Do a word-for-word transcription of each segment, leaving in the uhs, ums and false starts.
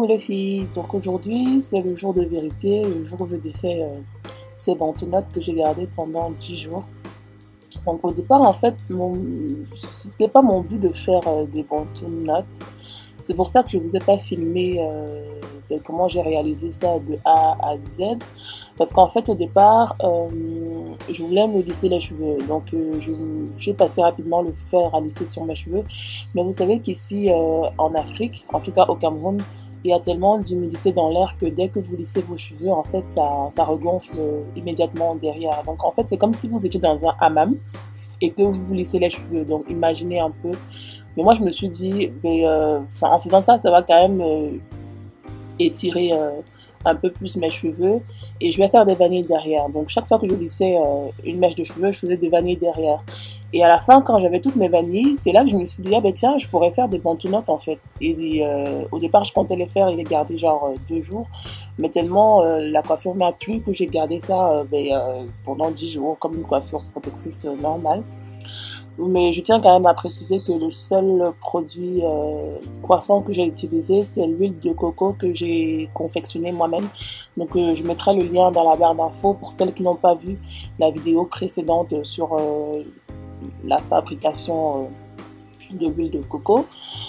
les filles, donc aujourd'hui c'est le jour de vérité, le jour où je défais euh, ces banconotes que j'ai gardées pendant dix jours. Donc au départ en fait, mon... c'était pas mon but de faire euh, des banconotes. C'est pour ça que je vous ai pas filmé euh, de comment j'ai réalisé ça de A à Z. Parce qu'en fait au départ, euh, je voulais me lisser les cheveux. Donc euh, j'ai passé rapidement le fer à lisser sur mes cheveux. Mais vous savez qu'ici euh, en Afrique, en tout cas au Cameroun, il y a tellement d'humidité dans l'air que dès que vous lissez vos cheveux, en fait, ça, ça regonfle immédiatement derrière. Donc en fait, c'est comme si vous étiez dans un hammam et que vous vous lissez les cheveux. Donc imaginez un peu. Mais moi, je me suis dit, mais, euh, en faisant ça, ça va quand même euh, étirer euh, un peu plus mes cheveux. Et je vais faire des vanilles derrière. Donc chaque fois que je lissais euh, une mèche de cheveux, je faisais des vanilles derrière. Et à la fin, quand j'avais toutes mes vanilles, c'est là que je me suis dit, ah ben tiens, je pourrais faire des banconotes en fait. Et euh, au départ, je comptais les faire et les garder genre euh, deux jours. Mais tellement euh, la coiffure m'a plu que j'ai gardé ça euh, ben, euh, pendant dix jours, comme une coiffure protectrice euh, normale. Mais je tiens quand même à préciser que le seul produit euh, coiffant que j'ai utilisé, c'est l'huile de coco que j'ai confectionnée moi-même. Donc euh, je mettrai le lien dans la barre d'infos pour celles qui n'ont pas vu la vidéo précédente sur euh, la fabrication euh, de l'huile de coco.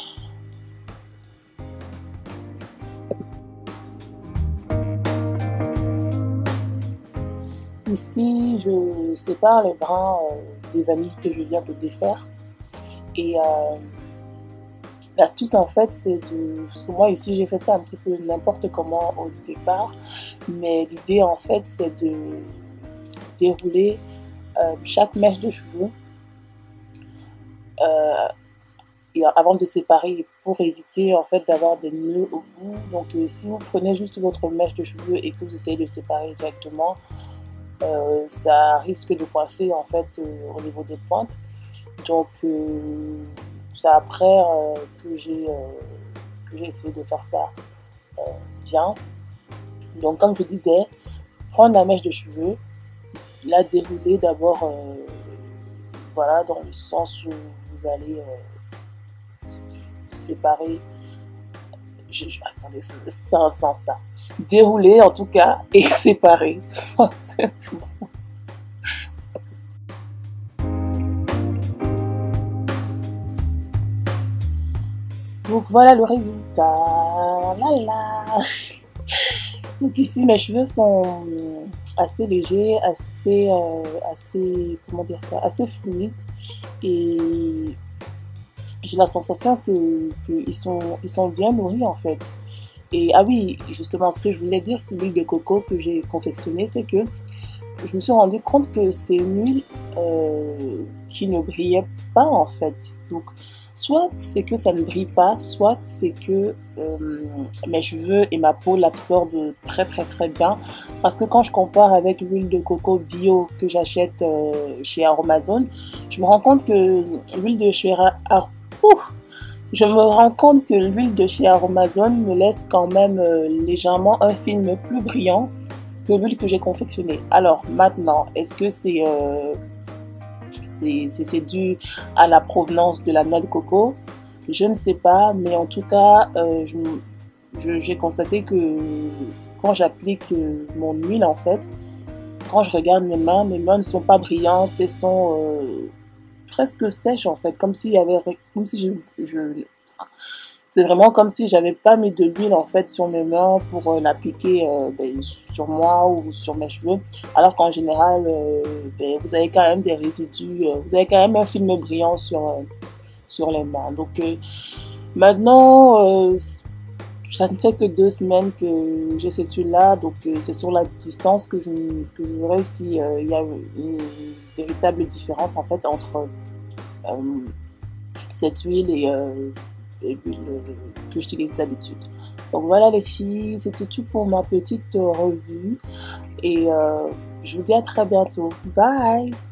Ici, je sépare les brins euh, des vanilles que je viens de défaire. Et euh, l'astuce en fait, c'est de... Parce que moi ici, j'ai fait ça un petit peu n'importe comment au départ. Mais l'idée en fait, c'est de dérouler euh, chaque mèche de cheveux euh, et avant de séparer pour éviter en fait d'avoir des nœuds au bout. Donc euh, si vous prenez juste votre mèche de cheveux et que vous essayez de séparer directement, euh, ça risque de coincer en fait euh, au niveau des pointes. Donc euh, c'est après euh, que j'ai euh, que j'ai essayé de faire ça euh, bien. Donc comme je disais, prendre la mèche de cheveux, la dérouler d'abord euh, voilà, dans le sens où vous allez euh, séparer. Je, je, attendez, c'est un sens ça. Dérouler en tout cas et séparer. C'est bon. Donc voilà le résultat. Là là. Donc ici mes cheveux sont assez légers, assez, euh, assez, comment dire ça, assez fluides et j'ai la sensation que qu'ils sont, ils sont bien nourris en fait. Et ah oui, justement, ce que je voulais dire sur l'huile de coco que j'ai confectionnée, c'est que je me suis rendu compte que c'est une huile euh, qui ne brillait pas en fait. Donc, soit c'est que ça ne brille pas, soit c'est que euh, mes cheveux et ma peau l'absorbent très très très bien. Parce que quand je compare avec l'huile de coco bio que j'achète euh, chez Aromazone, je me rends compte que l'huile de chez Ar Ouf, je me rends compte que l'huile de chez Aromazone me laisse quand même euh, légèrement un film plus brillant que l'huile que j'ai confectionnée. Alors maintenant, est-ce que c'est euh, c'est dû à la provenance de la noix de coco? Je ne sais pas, mais en tout cas, euh, j'ai constaté que quand j'applique euh, mon huile, en fait, quand je regarde mes mains, mes mains ne sont pas brillantes, elles sont euh, presque sèches en fait, comme s'il y avait, comme si je, je c'est vraiment comme si j'avais pas mis de l'huile en fait sur mes mains pour euh, l'appliquer euh, ben, sur moi ou sur mes cheveux, alors qu'en général euh, ben, vous avez quand même des résidus, euh, vous avez quand même un film brillant sur, euh, sur les mains. Donc euh, maintenant, euh, ça ne fait que deux semaines que j'ai cette huile là, donc euh, c'est sur la distance que je, que je verrai s'il euh, y a une véritable différence en fait entre euh, cette huile et euh, et l'huile que j'utilise d'habitude. Donc voilà les filles, c'était tout pour ma petite revue et euh, je vous dis à très bientôt. Bye!